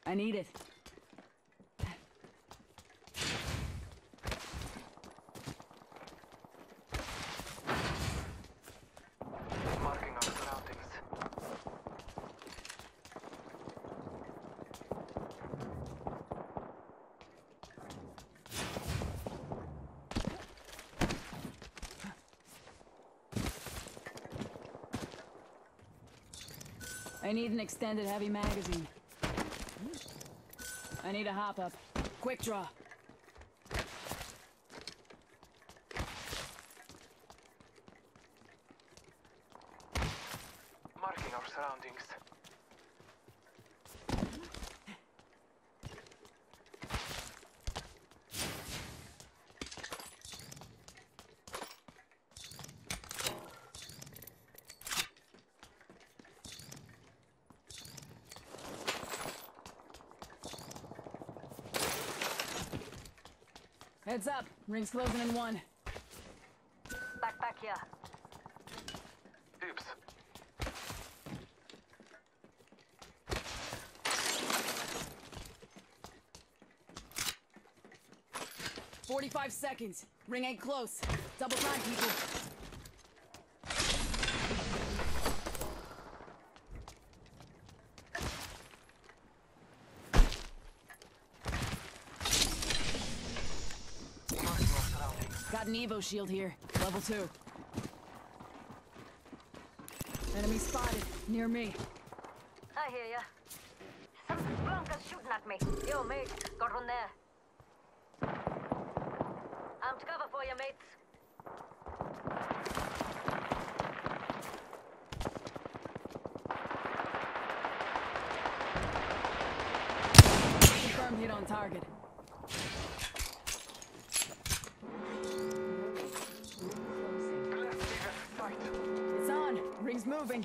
I need it. Marking our surroundings. I need an extended heavy magazine. I need a hop up. Quick draw. Marking our surroundings. Heads up. Ring's closing in 1. Backpack here. Oops. 45 seconds. Ring ain't close. Double time, people. Marking our surroundings. Got an Evo shield here. Level 2. Enemy spotted. Near me. I hear ya. Some blunkers shooting at me. Yo, mate, got one there. I'm to cover for you, mates. Confirmed hit on target. Let's leave it sight. It's on. Ring's moving.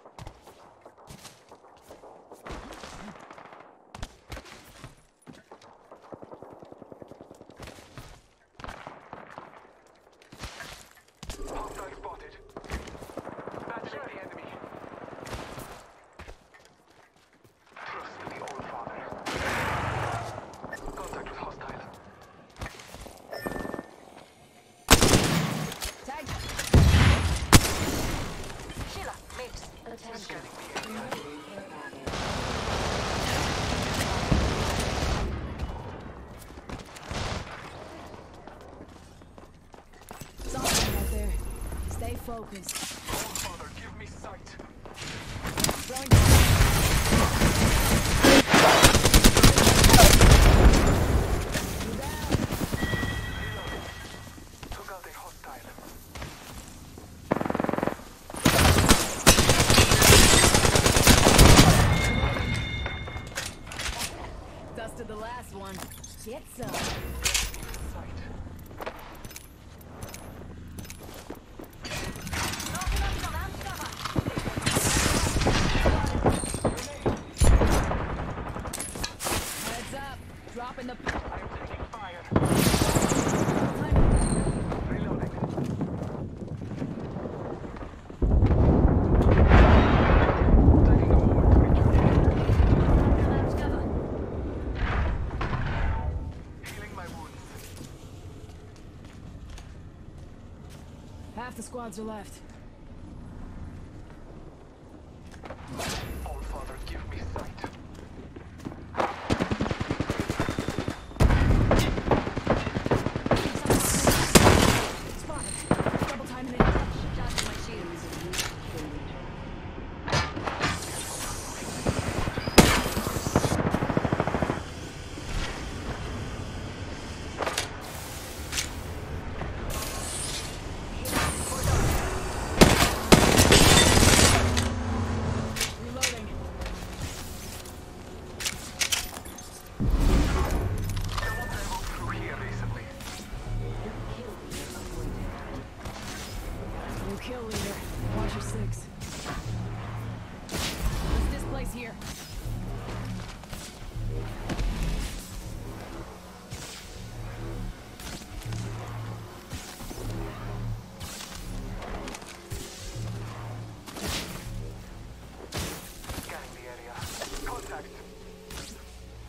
Hostile spotted. Battling the enemy. Trust the Old Father. Contact with hostile. Tag. Sheila, mates. Scanning the area. Something out there. Stay focused. Old Father, give me sight. Throwing. You're down. Reloading. Took out a hostile. Dusted the last one. Get some. Sight. Knocking up some amp cover. Heads up. Dropping the. I am taking fire. Reloading. Taking a moment to rejuvenate. Amp cover. Healing my wounds. Half the squads are left. Old Father, give me sight. Spotted. Double time it. Charging my shields. Reloading. No one traveled through here recently. New kill leader. Watch your 6. What's this place here? Scanning the area. Contact.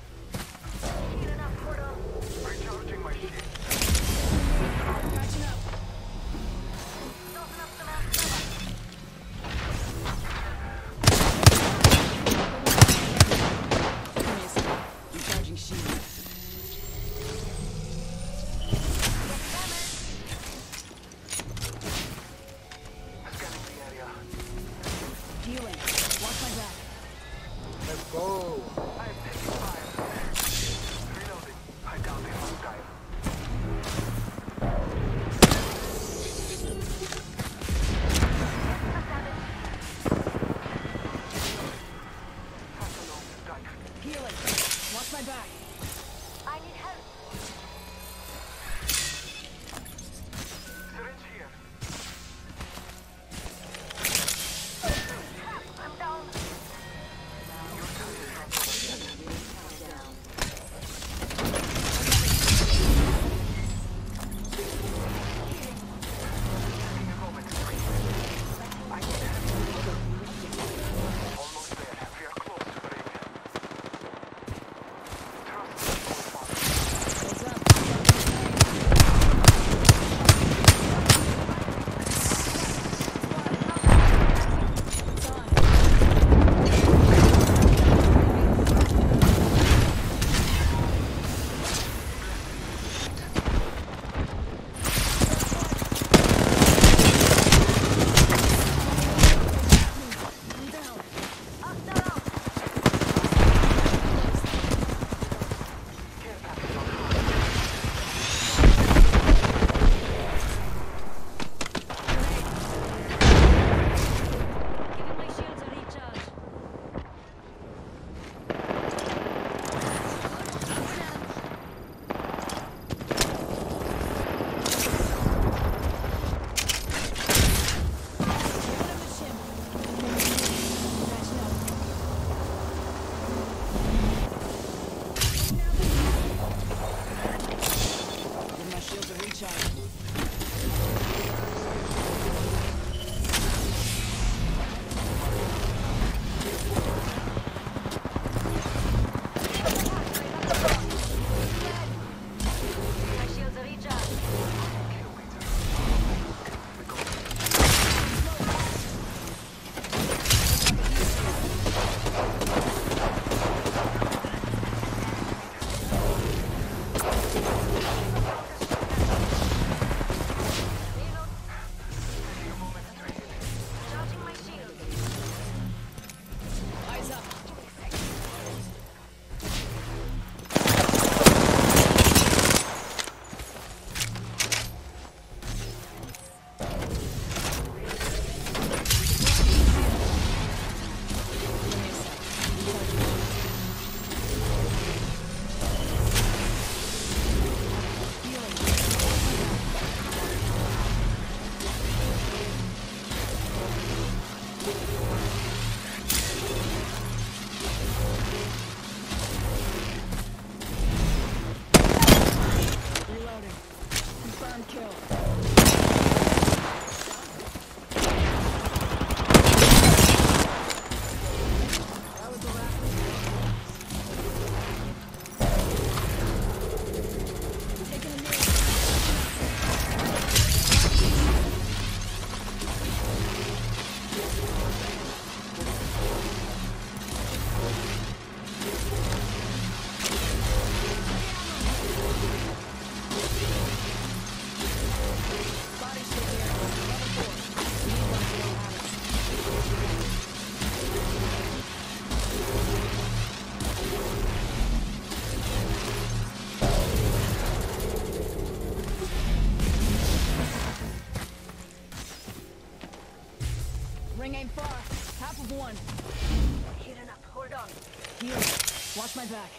Ring ain't far. Half of one. Healing up. Hold on. Heal. Watch my back.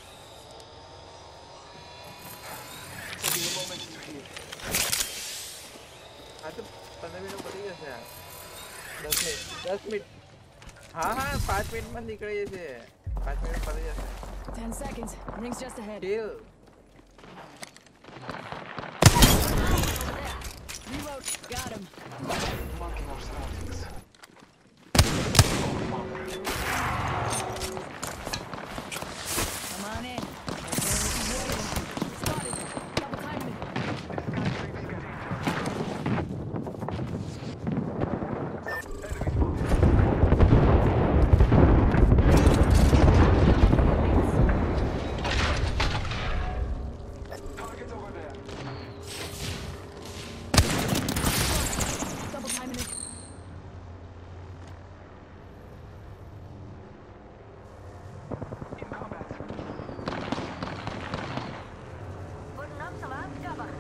Taking a moment to heal. तो 15 minute पड़ी जैसे 10 minute हाँ 5 minute में निकले जैसे 5 minute पड़ी जैसे 10 seconds. Ring's just ahead. chill Reload. Got him. Marking our surroundings. Come on in. Spotted. Double timing. Target over there. Double timing it. In combat. Putting up some arms cover.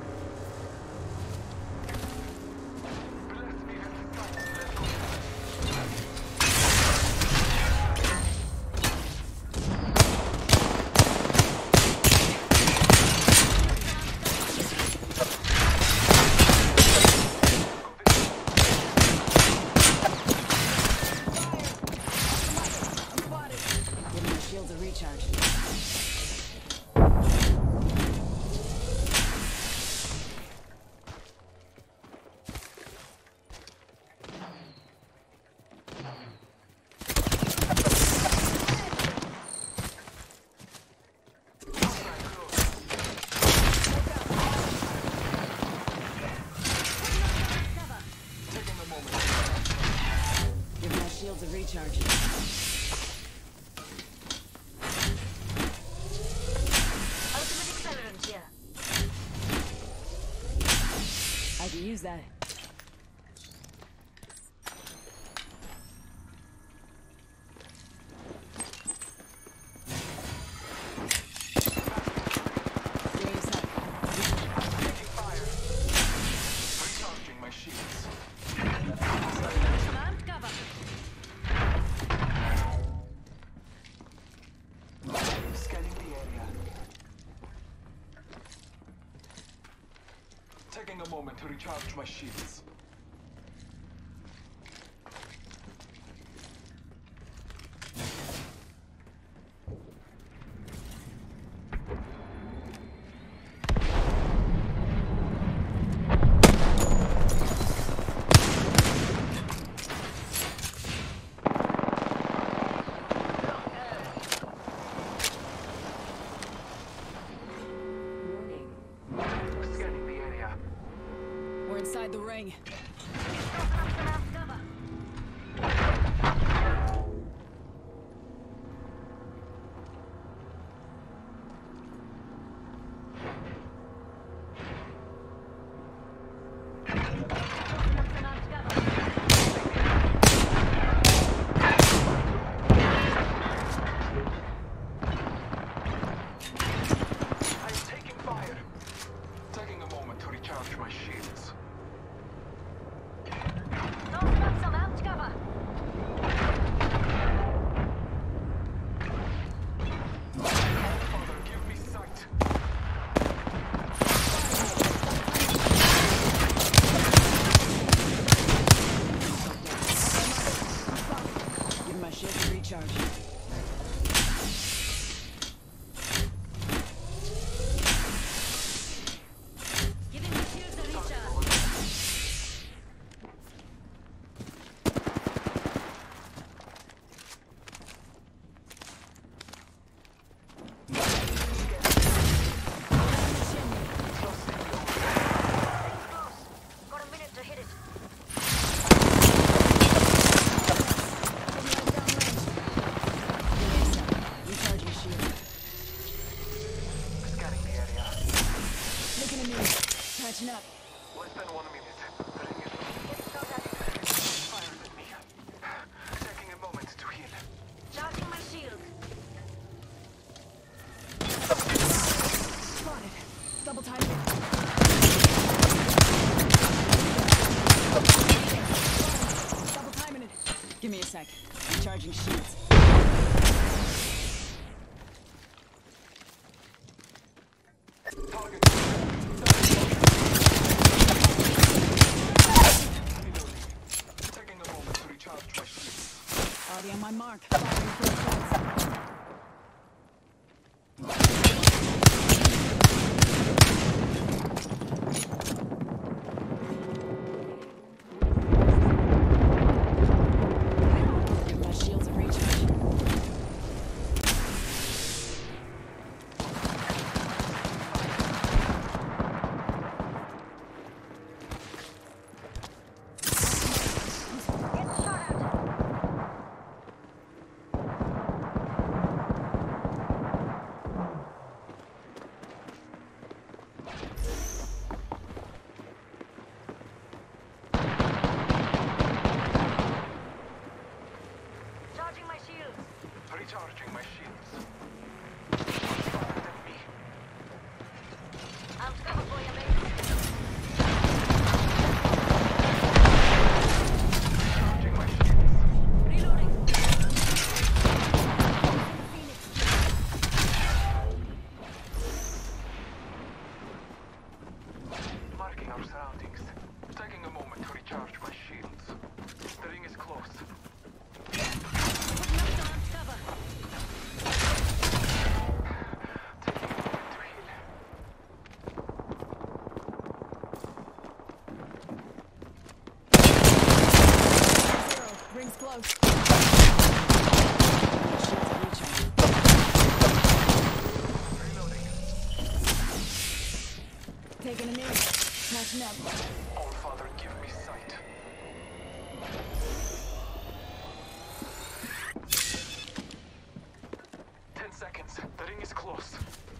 Bless me with sight. I'm spotted. Giving my shields a recharge. Taking a moment. Giving my shields a recharge. Ultimate accelerant here. I can use that. Serious help. Taking fire. Recharging my shields. Some arms cover. Scanning the area. Taking a moment to recharge my shields. Scanning the area. We're inside the ring. Tossing up some arms cover. Tossing up some arms cover. I'm taking fire. Taking a moment to recharge my shields. Give me a sec. Recharging shields. Target. Reloading. Taking a moment to recharge my shields. Already on my mark. Firing 4 shots. Give my shields a recharge. Get shot at. Charging my shields. Recharging my shields. Faster than me. I'm cover for you, mate. Recharging my shields. Reloading. Marking our surroundings. Taking a moment to recharge my shields. The ring is close. Putting up on cover. Taking a moment to heal. Zero. Rings close. Shields a recharge. Reloading. Taking a knee. Catching up. All Father, give me sight. Ten seconds. The ring is close.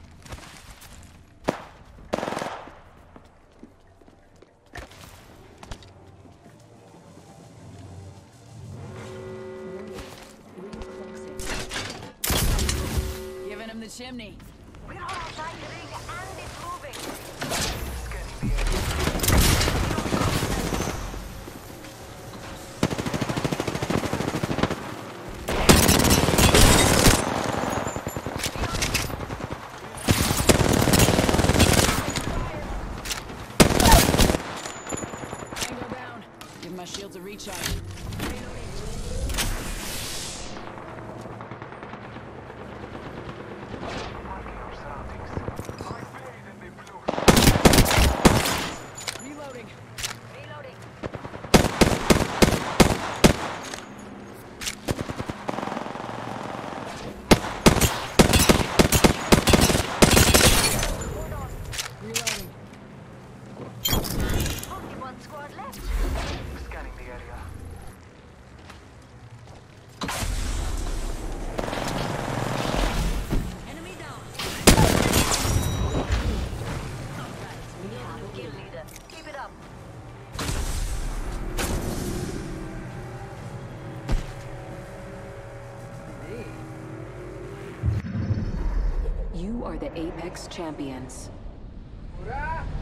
Giving him the chimney. We're outside the ring and it's moving. Scanning the area. Tango down. Give my shields a recharge. Marking our surroundings. I bathe in the blue. Reloading. Reloading. Hold on. Reloading. Only one squad left. Scanning the area. Enemy down. Alright, we have a kill leader. Keep it up. You are the Apex Champions. पूरा